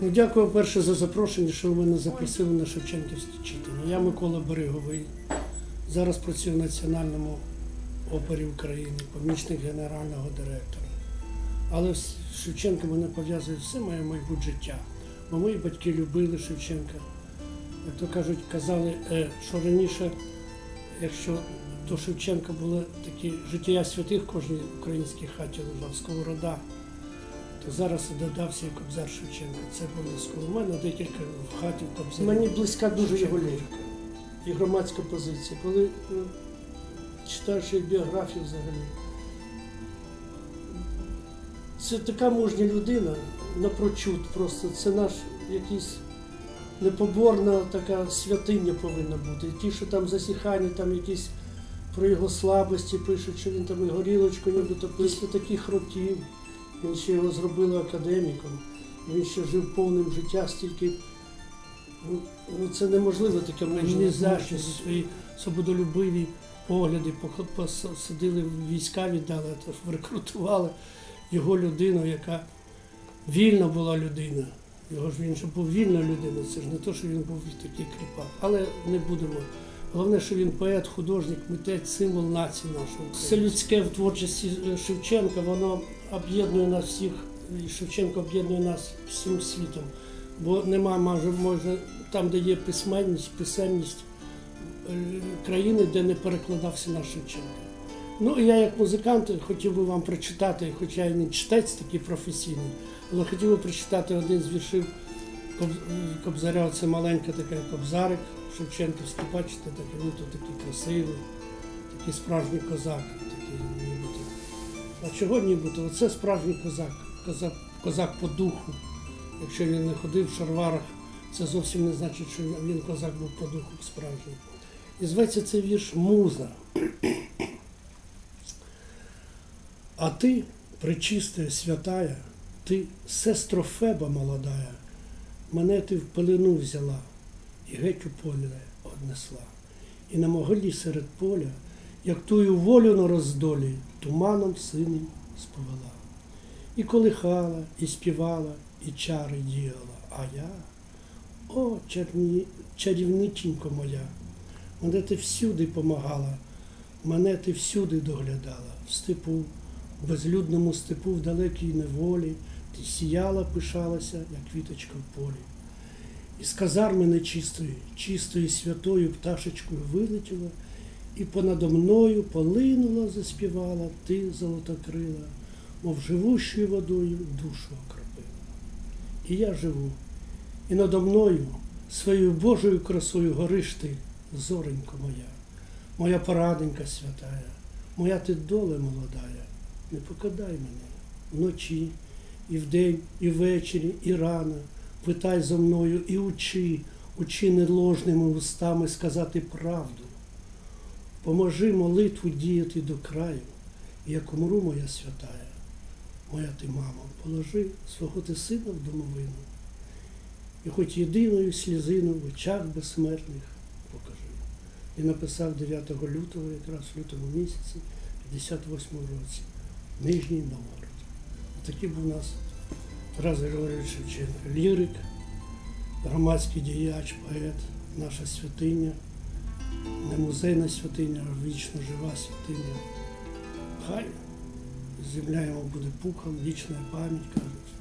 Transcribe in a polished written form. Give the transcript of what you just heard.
Ну, дякую перше за запрошення, що ви мене запросили на Шевченківське читання. Я Микола Береговий. Зараз працюю в Національному опері України, помічник генерального директора. Але з Шевченком мене пов'язує все моє майбутнє життя. Бо мої батьки любили Шевченка. Як то кажуть, казали, що раніше, якщо до Шевченка були такі життя святих в кожній українській хаті лежав, Сковорода, то зараз і додався і Кобзар Шевченка. Це обов'язково. У мене декілька в хаті в Кобзарі. Мені близька дуже його лірика і громадська позиція. Коли читаєш її біографію взагалі, це така мужня людина, напрочуд просто. Це наш якийсь непоборна така святиня повинна бути. І ті, що там засіхані, там якісь про його слабості пишуть, що він там і горілочку нібито після таких років. Він ще його зробили академіком, він ще жив повним життя, стільки, це неможливо таке мужність, свої свободолюбиві погляди, посадили в війська, віддали, рекрутували його людину, яка вільна була людина. Він же був вільна людина, це ж не те, що він був такий кріпак. Але не будемо. Головне, що він поет, художник, митець, символ нації нашої. Все людське в творчості Шевченка, воно об'єднує нас всіх, і Шевченко об'єднує нас всім світом. Бо нема, може, там, де є писемність країни, де не перекладався наш Шевченко. Ну, і я як музикант хотів би вам прочитати, хоча я не читець такий професійний, але хотів би прочитати один з віршів Кобзаря, це маленька така Кобзарик Шевченківський, бачите, він тут такий красивий, такий справжній козак, такий нібито. А чого нібито? Оце справжній козак по духу. Якщо він не ходив в шароварах, це зовсім не значить, що він козак був по духу справжній. І зветься цей вірш «Муза». А ти, пречистая, святая, ти, сестро Феба молодая, мене ти в пелену взяла і геть у поле однесла. І на могилі серед поля, як тую волю на роздолі, туманом синим сповела. І колихала, і співала, і чари діяла, а я, о, чарівниченько моя, мене ти всюди помагала, мене ти всюди доглядала, в степу, в безлюдному степу, в далекій неволі, ти сіяла, пишалася, як квіточка в полі. Із казарми нечистої, чистої святою пташечкою вилетіла, і понадо мною полинула, заспівала, ти золотокрила, мов живущою водою душу окропила. І я живу, і надо мною своєю Божою красою гориш ти, зоренько моя, моя пораденька святая, моя ти доле молодая, не покидай мене вночі, і вдень, і ввечері, і рано, питай зо мною і учи неложними устами сказати правду. Поможи молитву діяти до краю, і як умру, моя святая, моя ти мамо, положи свого ти сина в домовину, і хоч єдиною слізину в очах безсмертних покажи. І написав 9 лютого, якраз в лютому місяці, 58 році, в Нижній Новгород. Такий був у нас Тарас Григорович Шевченко, лірик, громадський діяч, поет, наша святиня, не музейна святиня, а вічно жива святиня. Хай земля йому буде пухом, вічна пам'ять, кажуть.